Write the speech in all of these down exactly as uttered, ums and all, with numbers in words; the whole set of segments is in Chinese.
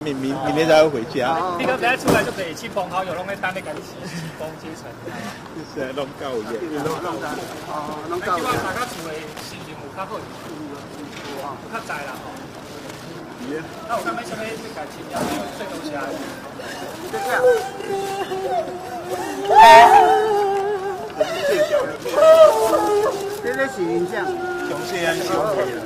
明明明天才会回家。 你个等下出来就可以亲朋好友拢在单那个洗洗风接尘。 是啊，弄够嘢， 弄弄哦，弄够。 希望大家厝的心情有较好，有较在啦吼。那有啥物啥物去改亲呀？最多是啊。 就这样。这个是影像。 熊谢安兄弟了。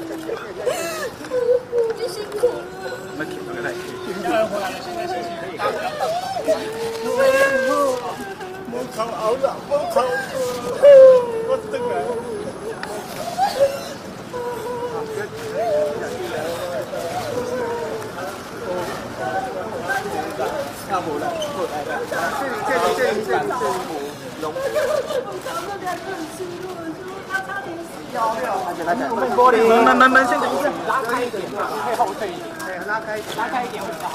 你辛苦了。 那挺那个来。 家人回来了，现在心情可以大不了大。 我靠，熬了，我靠，我真的。差不多了，过来了。 这里，这里，这里，这里，这里。龙。 我常常两个人吃路，他差点死。 要不要？ 玻璃。 慢慢慢慢，先等一下。 拉开一点，可以后退一点。 对，拉开一点， 拉开一点会比较好。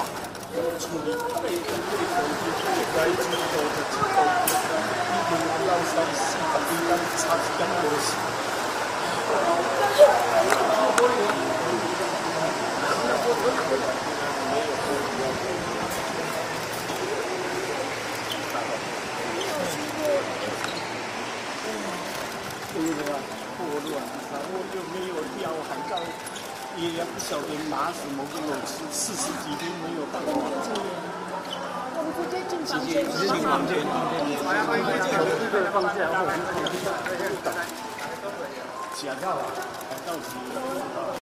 破乱，然后又没有料，海盗也不晓得拿什么给我吃，四十几天没有办法。 我们直接进房间。 进房间， 这个放下，我们假到了，海盗是。